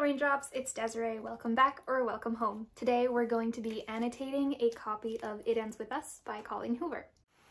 Raindrops, it's Desiree. Welcome back or welcome home. Today we're going to be annotating a copy of It Ends With Us by Colleen Hoover.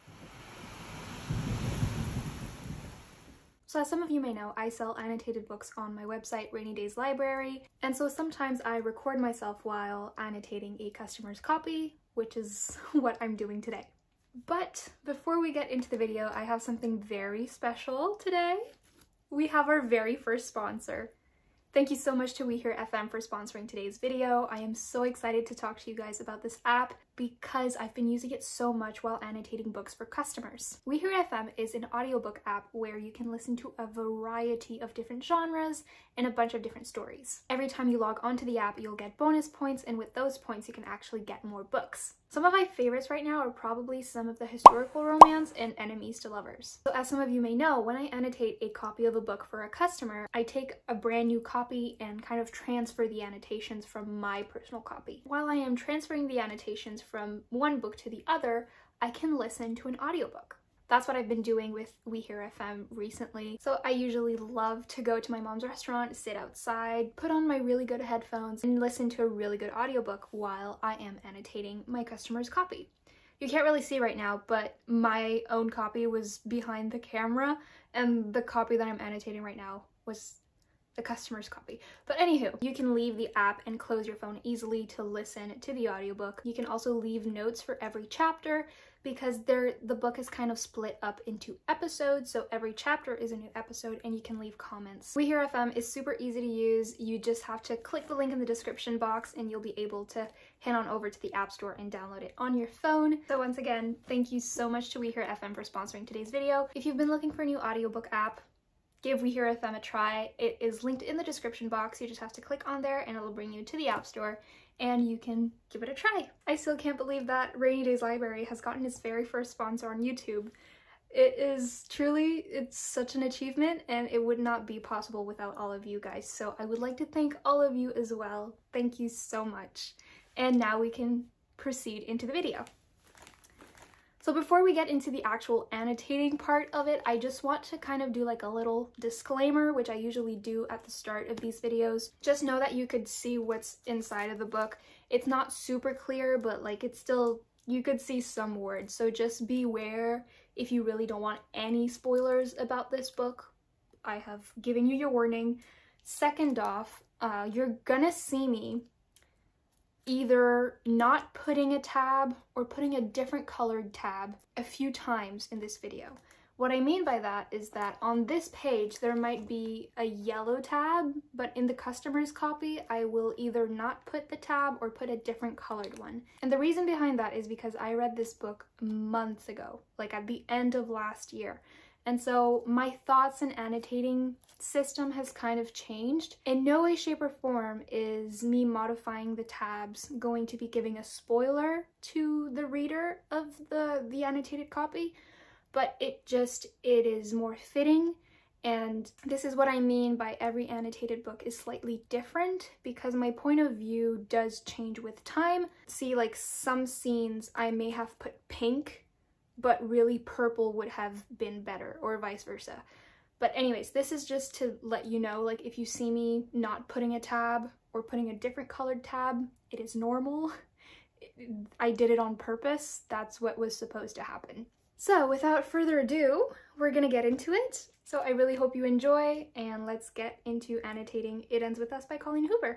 So as some of you may know, I sell annotated books on my website, Rainy Days Library, and so sometimes I record myself while annotating a customer's copy, which is what I'm doing today. But before we get into the video, I have something very special today. We have our very first sponsor. Thank you so much to We Hear FM for sponsoring today's video. I am so excited to talk to you guys about this app because I've been using it so much while annotating books for customers. We Hear FM is an audiobook app where you can listen to a variety of different genres and a bunch of different stories. Every time you log onto the app, you'll get bonus points, and with those points, you can actually get more books. Some of my favorites right now are probably some of the historical romance and enemies to lovers. So as some of you may know, when I annotate a copy of a book for a customer, I take a brand new copy and kind of transfer the annotations from my personal copy. While I am transferring the annotations from one book to the other, I can listen to an audiobook. That's what I've been doing with We Hear FM recently. So I usually love to go to my mom's restaurant, sit outside, put on my really good headphones, and listen to a really good audiobook while I am annotating my customer's copy. You can't really see right now, but my own copy was behind the camera, and the copy that I'm annotating right now was the customer's copy. But anywho, you can leave the app and close your phone easily to listen to the audiobook. You can also leave notes for every chapter because the book is kind of split up into episodes, so every chapter is a new episode and you can leave comments. We Hear FM is super easy to use. You just have to click the link in the description box and you'll be able to head on over to the App Store and download it on your phone. So once again, thank you so much to We Hear FM for sponsoring today's video. If you've been looking for a new audiobook app, give We Hear FM a try. It is linked in the description box. You just have to click on there and it'll bring you to the App Store and you can give it a try. I still can't believe that Rainy Days Library has gotten its very first sponsor on YouTube. It's such an achievement and it would not be possible without all of you guys. So I would like to thank all of you as well. Thank you so much. And now we can proceed into the video. So before we get into the actual annotating part of it, I just want to kind of do like a little disclaimer, which I usually do at the start of these videos. Just know that you could see what's inside of the book. It's not super clear, but like it's still, you could see some words. So just beware if you really don't want any spoilers about this book. I have given you your warning. Second off, you're gonna see me either not putting a tab or putting a different colored tab a few times in this video. What I mean by that is that on this page there might be a yellow tab, but in the customer's copy I will either not put the tab or put a different colored one. And the reason behind that is because I read this book months ago, like at the end of last year. And so my thoughts and annotating system has kind of changed. In no way, shape, or form is me modifying the tabs going to be giving a spoiler to the reader of the annotated copy, but it is more fitting. And this is what I mean by every annotated book is slightly different because my point of view does change with time. See, like some scenes I may have put pink, but really purple would have been better, or vice versa. But anyways, this is just to let you know, like if you see me not putting a tab or putting a different colored tab, it is normal. I did it on purpose. That's what was supposed to happen. So without further ado, we're gonna get into it. So I really hope you enjoy, and let's get into annotating It Ends With Us by Colleen Hoover.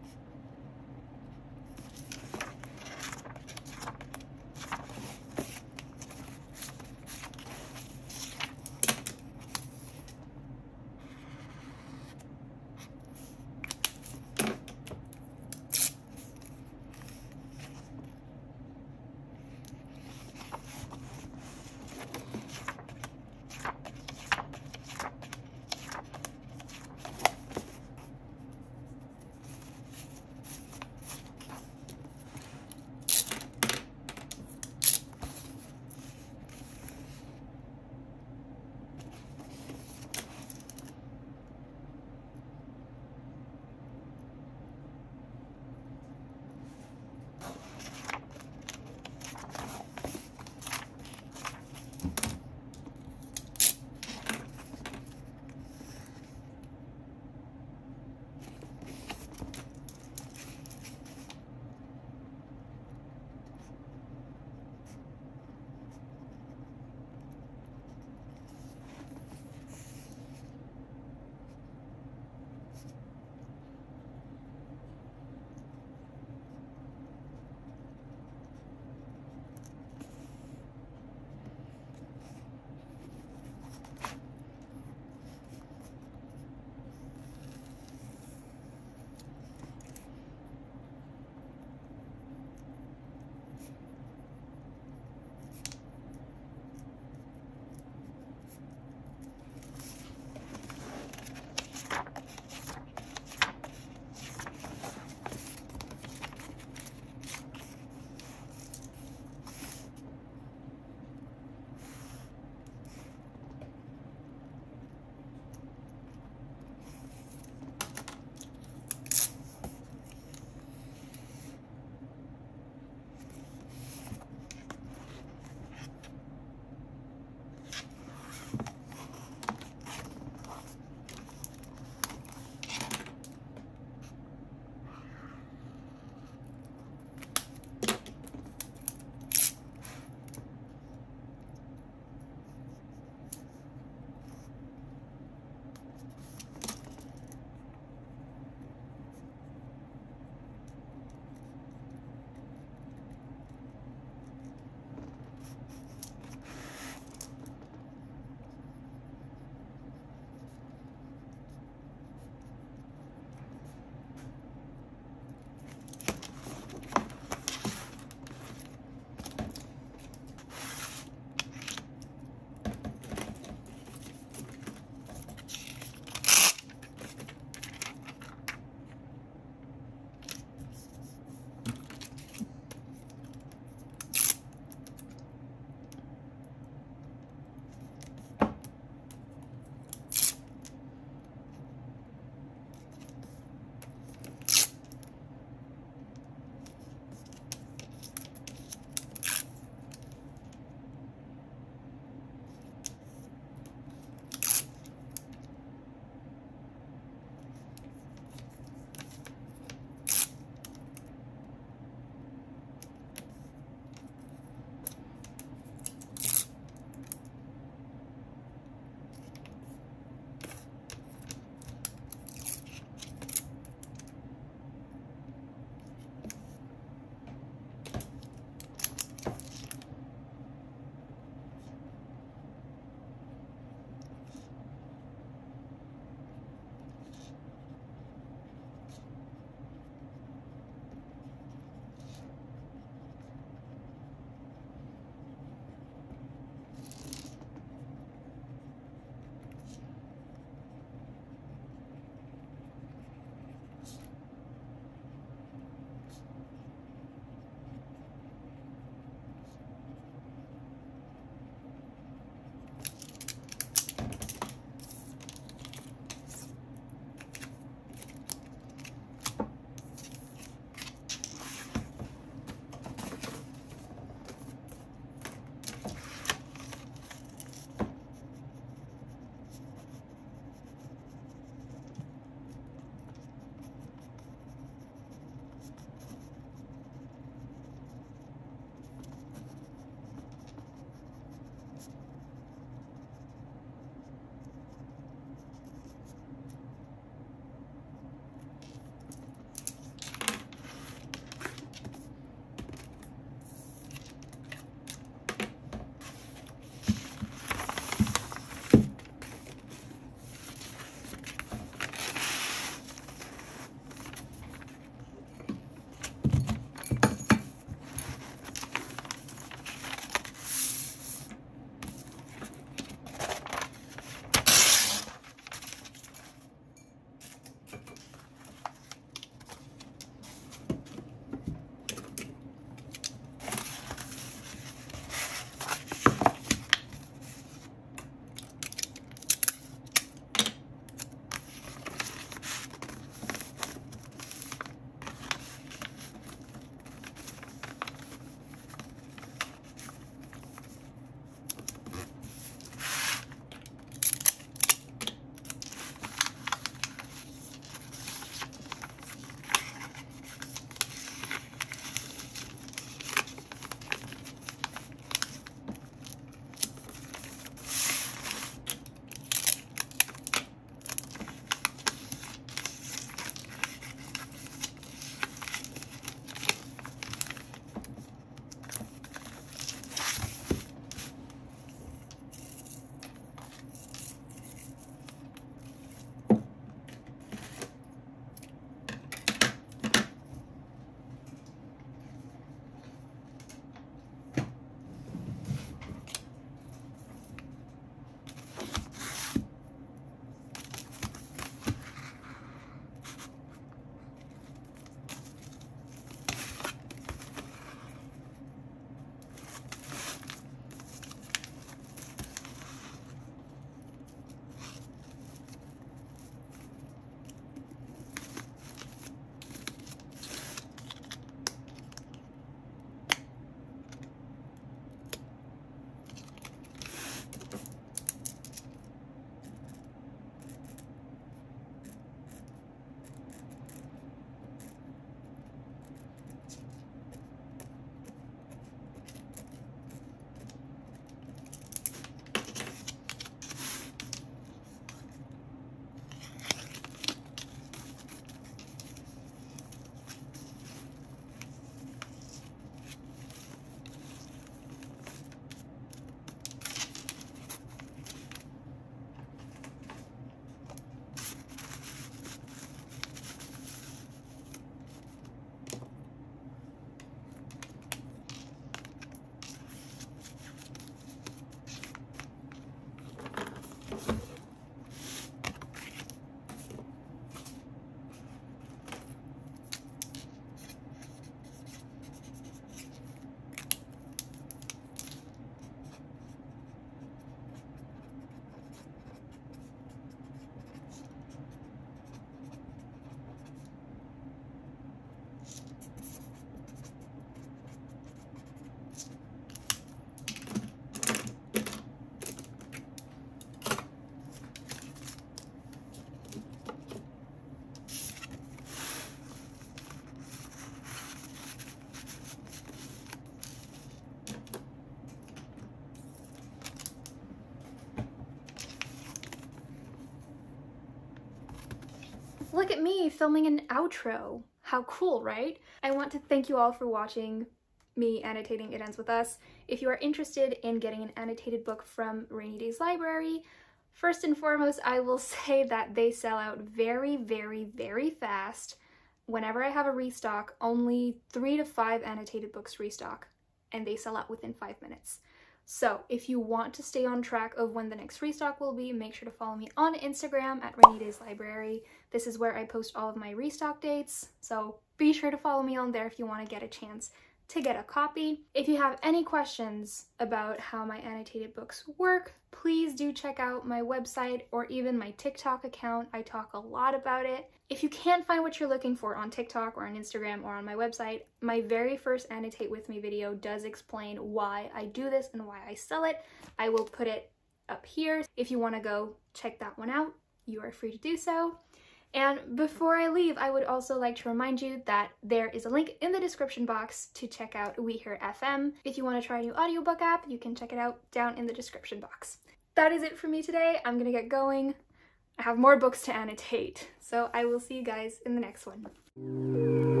look at me filming an outro. How cool, right? I want to thank you all for watching me annotating It Ends With Us. If you are interested in getting an annotated book from Rainy Days Library, first and foremost, I will say that they sell out very, very, very fast. Whenever I have a restock, only 3 to 5 annotated books restock, and they sell out within 5 minutes. So if you want to stay on track of when the next restock will be, make sure to follow me on Instagram at Rainy Days Library. This is where I post all of my restock dates, so be sure to follow me on there if you want to get a chance to get a copy. If you have any questions about how my annotated books work, please do check out my website or even my TikTok account. I talk a lot about it. If you can't find what you're looking for on TikTok or on Instagram or on my website, my very first Annotate With Me video does explain why I do this and why I sell it. I will put it up here. If you want to go check that one out, you are free to do so. And before I leave, I would also like to remind you that there is a link in the description box to check out We Hear FM. If you want to try a new audiobook app, you can check it out down in the description box. That is it for me today. I'm gonna get going. I have more books to annotate, so I will see you guys in the next one.